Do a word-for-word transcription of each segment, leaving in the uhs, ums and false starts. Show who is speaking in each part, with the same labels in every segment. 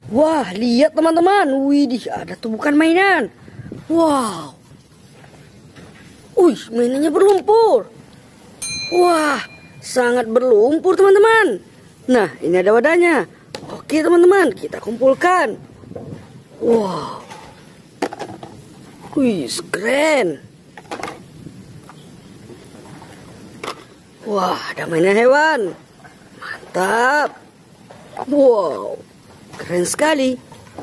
Speaker 1: Wah, lihat teman-teman. Widih, ada tumpukan mainan. Wow. Wih, mainannya berlumpur. Wah, sangat berlumpur teman-teman. Nah, ini ada wadahnya. Oke teman-teman, kita kumpulkan. Wow. Wih, keren. Wah, ada mainan hewan. Mantap. Wow, keren sekali.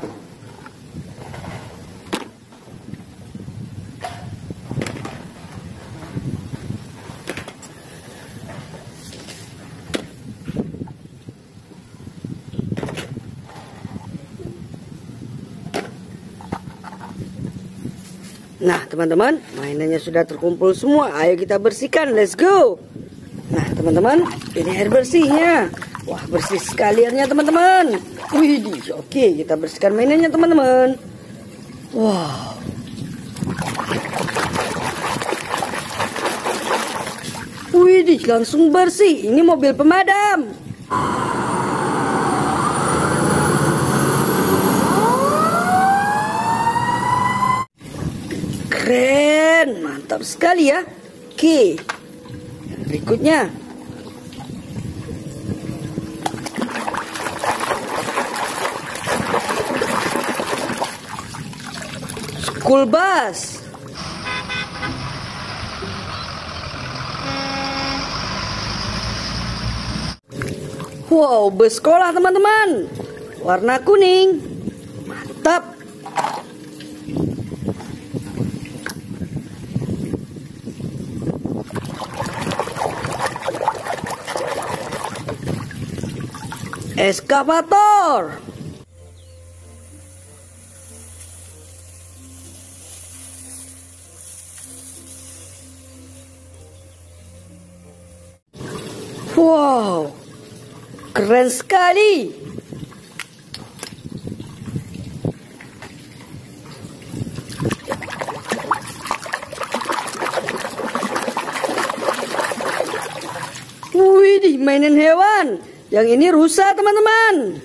Speaker 1: Nah teman-teman, mainannya sudah terkumpul semua. Ayo kita bersihkan, let's go. Nah teman-teman, ini air bersihnya. Wah, bersih sekali airnya teman-teman. Widih, oke, kita bersihkan mainannya teman-teman. Wow. Widih, langsung bersih. Ini mobil pemadam. Keren, mantap sekali ya. Oke, yang berikutnya. School bus. Wow, bus sekolah teman-teman. Warna kuning. Mantap. Eskavator. Wow, keren sekali. Widih, mainan hewan. Yang ini rusa teman-teman.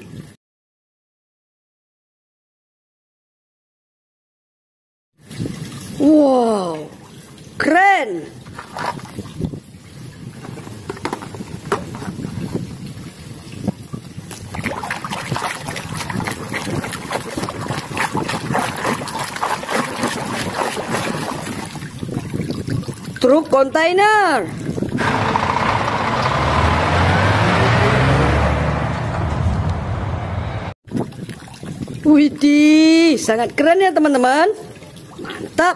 Speaker 1: Wow, keren. Truk kontainer. Widih, sangat keren ya teman-teman. Mantap.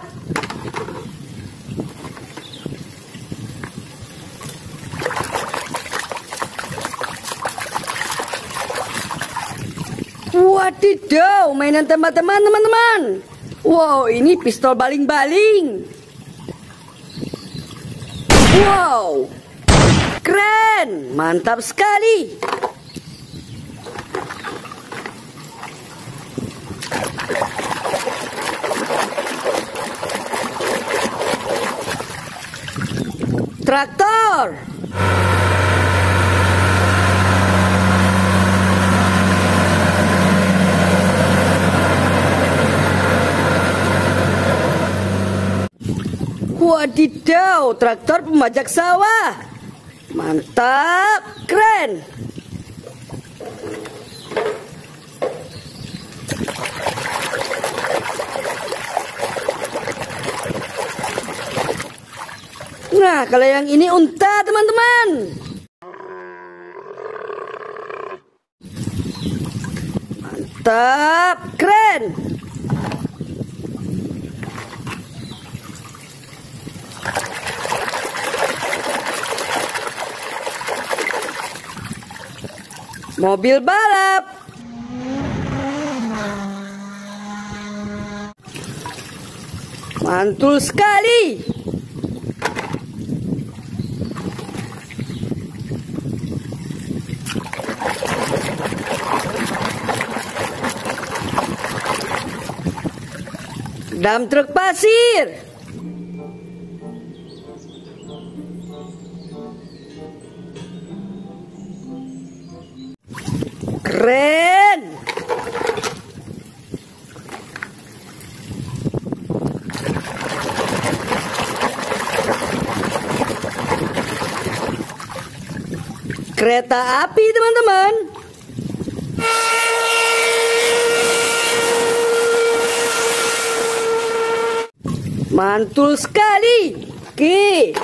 Speaker 1: Wadidaw, mainan tembak-tembakan teman-teman. Wow, ini pistol baling-baling. Wow, keren, mantap sekali. Traktor. Wadidaw, traktor pembajak sawah. Mantap, keren. Nah, kalau yang ini unta teman-teman. Mantap, keren. Mobil balap. Mantul sekali. Dam truk pasir. Keren. kereta api, teman-teman. Mantul sekali. Oke.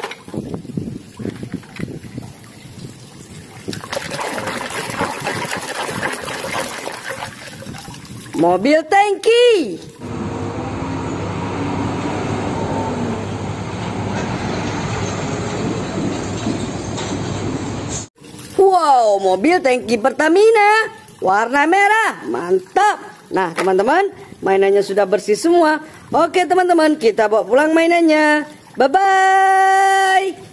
Speaker 1: Mobil tangki. Wow, mobil tangki Pertamina warna merah. Mantap. Nah, teman-teman, mainannya sudah bersih semua. Oke, teman-teman, kita bawa pulang mainannya. Bye-bye.